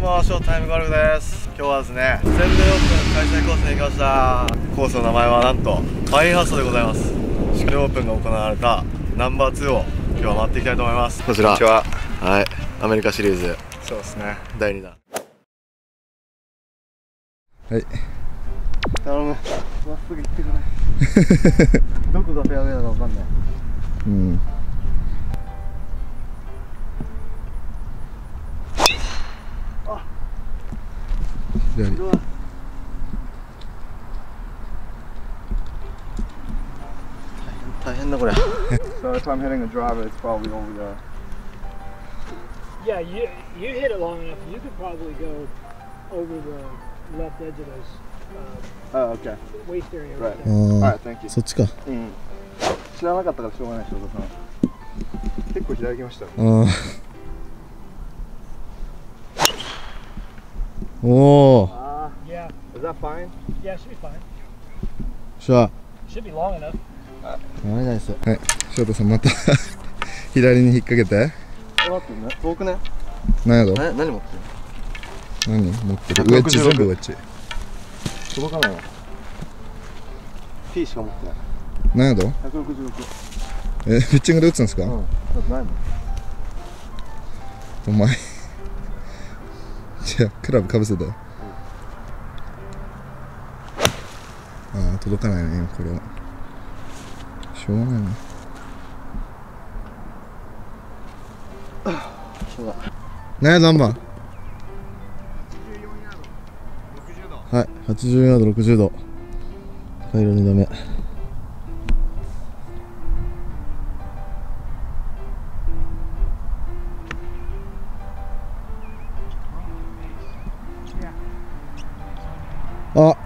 も、ショータイムゴルフです。今日はですね、全米オープン開催コースに行きました。コースの名前はなんとパインハウスでございます。シクオープンが行われたナンバー2を今日は回っていきたいと思います。こちら、こんにちは。はい、アメリカシリーズ、そうですね、第2弾。はい、頼む、まっすぐ行ってくれ。どこがフェアウェイなのか分かんない。うん、あ、左。大変だこれ。So if I'm hitting a driver, it's probably over there. Yeah, you hit it long enough. You could probably go over the left edge of those. Oh, okay. Waist area. Right. Alright, thank you. そっちか。 うん。知らなかったからしょうがない、翔太さん。結構左行きましたね。 おお。 Yeah. Is that fine? Yeah, it should be fine. しゃ。 Should be long enough. ナイス。はい、翔太さんまた左に引っ掛けて。 待ってね、遠くね。 何やろ？ 何持ってる？ 何持ってる？ウェッジ、全部ウェッジ。 届かないわ。P しか持ってない。 何やろ ？166。 ピッチングで打つんですか？ うん。だってないもん。 お前じゃあクラブかぶせたよ。ああ、届かないね、これは。しょうがないな。ねえ、何番？はい、84ヤード、60度。高い色にダメ。あ、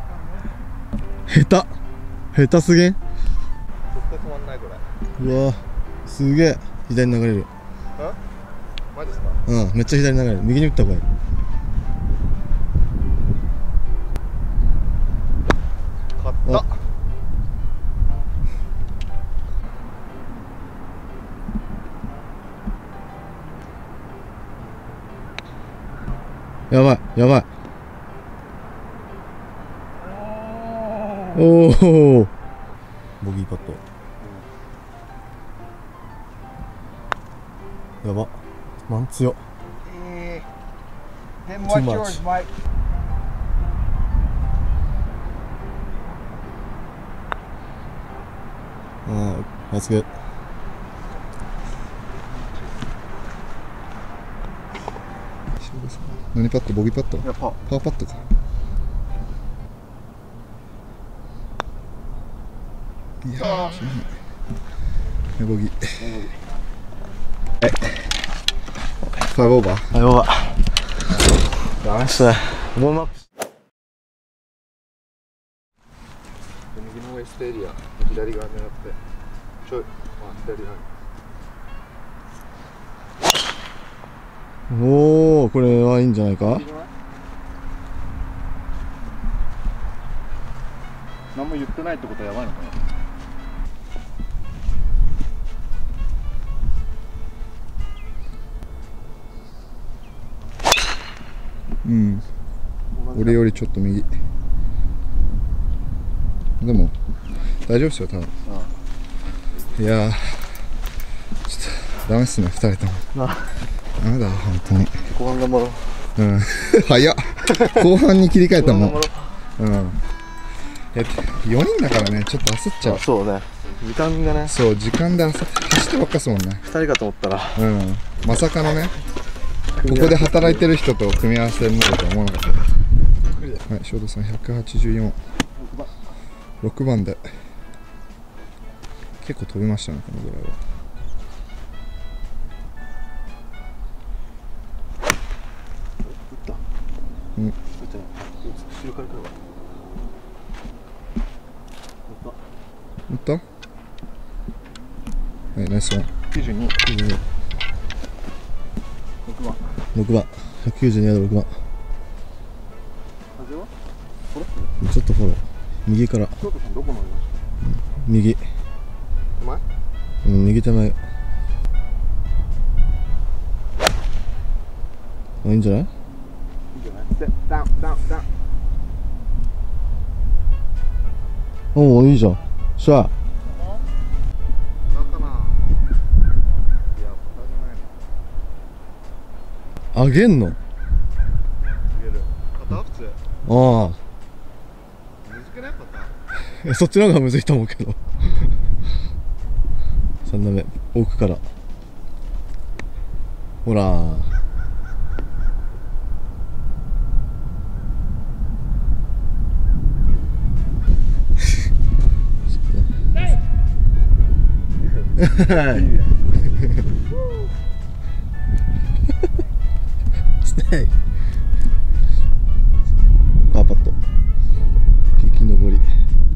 下手すげん。 絶対止まんないこれ。 うわ、すげえ左に流れる。 マジですか？ うん、めっちゃ左に流れる。右に打った方がいい。 勝った。 やばいやばい。おお、ボギーパット。やば、マン強。 Then Too what's much. yours, Mike? That's good. 何パット？ボギーパット？ いや、パーパットか。いやー、ボギー。5オーバー。 やばい。ダメっすね。ウォームアップ。右のウエストエリア、左側狙って、ちょい、左側に。 おお、これはいいんじゃないか。 何も言ってないってことはやばいのかな。 うん、俺よりちょっと右。でも大丈夫ですよ、多分。いやー、ちょっとダメっすね、2人とも。ダメだよ、本当に。 後半頑張ろう。 うん、早っ。後半に切り替えたもん。うん。4人だからね、ちょっと焦っちゃう。 そうね、時間がね。 そう、時間で走ってばっかすもんね。 2人かと思ったら。 うん、まさかのね、ここで働いてる人と組み合わせになるとは思わなかった。はい、翔太さん184、6番で結構飛びましたね、このぐらいは。うん、 後ろから来るわ。 打った？はい、ナイスワン。 92。 6番、192ヤード、6番。 風は？ ちょっとフォロー。右から。 翔太さんどこ乗りました？ 右。 手前？ うん、右手前。あ、いいんじゃない？ おお、いいじゃん。しゃあ。あげんの。ああ。そっちの方がむずいと思うけど。3打目、奥から。ほら。パーパット。激登り。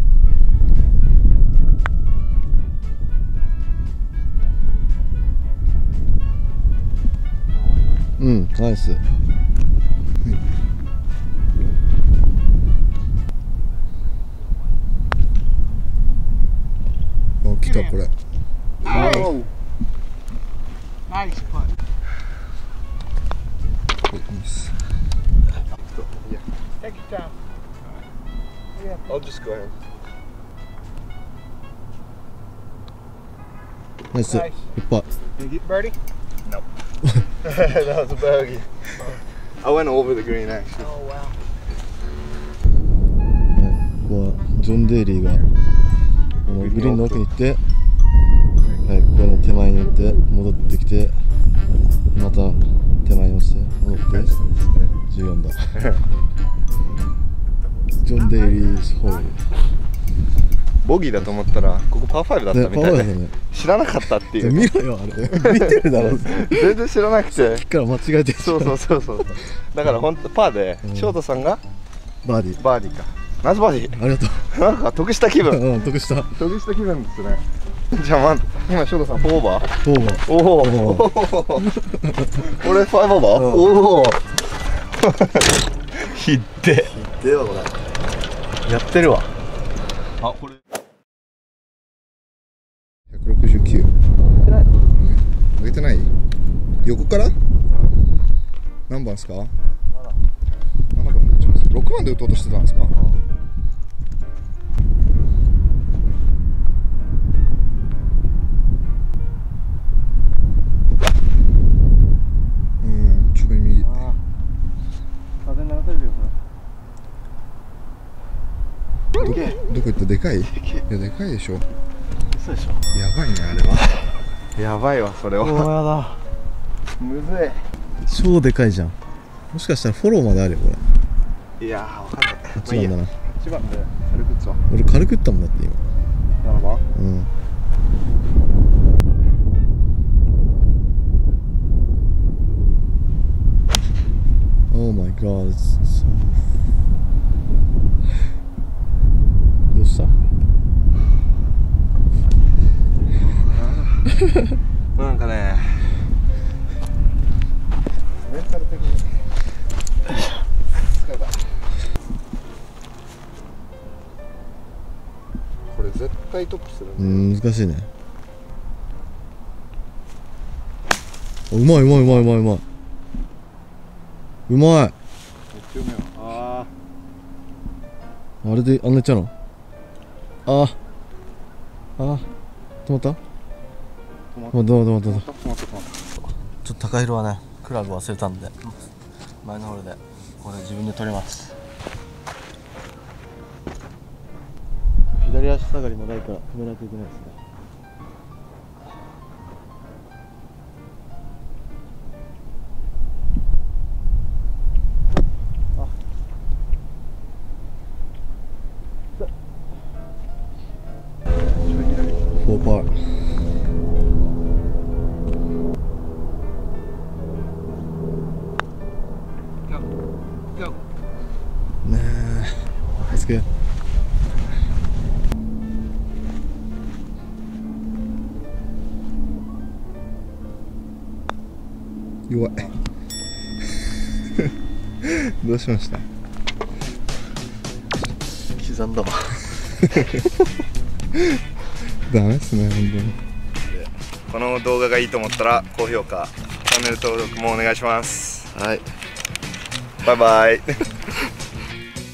うん、ナイス。あ、来たこれ。 ナイスパット。Take your time. I'll just go ahead. ナイス。いっぱい。 Birdie? No. That was a bogey. I went over the green actually. Oh, wow. ここはジョン・デイリーがこのグリーンの奥に行って、はい、ここの手前に寄って戻ってきて、また手前に落ちて戻って14だ。ジョン・デイリーホール。 ボギーだと思ったらここパー5だったみたいパワーだで、 ね。 知らなかったっていう見ろよあれ。見てるだろ。 全然知らなくて、 さっきから間違えてる。 そうだから本当パーで、ショートさんがバーディー。 バーディーか。ナイスバーディー。 ありがとう。 なんか得した気分。 うん、得した。 得した気分ですね。じゃあ今ショートさん4オーバー。 オーバー。 おお。俺5オーバー。おお。ひってえわこれ。やってるわ。あ、これ。 169。上げてない？横から？何番ですか？7番で打ちます。6番で打とうとしてたんですか？ちょい右。 風に流されるよこれ。 どこ行った？でかい？いや、でかいでしょ。 そうでしょ。 やばいね、あれは。 やばいわ、それは。 やだ。 むず超でかいじゃん。もしかしたらフォローまであるよ、これ。 い。いやー、わかんない。 こっちなんだな。 1番で軽く打つわ。 俺軽く打ったもんだって今。 7番。 うん。Oh my god, it's so... どうした？ なんかね、メンタル的に疲れた。これ絶対トップするんだよ。 難しいね。うまいうまいうまいうまいうまい。うまい。 めっちゃうめえわ。 あれであんなやっちゃうの？ああ、止まった？止まった。ちょっと高弘はね、クラブ忘れたんで前のホールでこれ自分で取ります。左足下がりのライから止めないといけないですね。4パー。ねえ、つけ。弱い。どうしました？ 刻んだわ。 ダメですね、本当に。 この動画がいいと思ったら高評価、チャンネル登録もお願いします。 はい。 バイバイ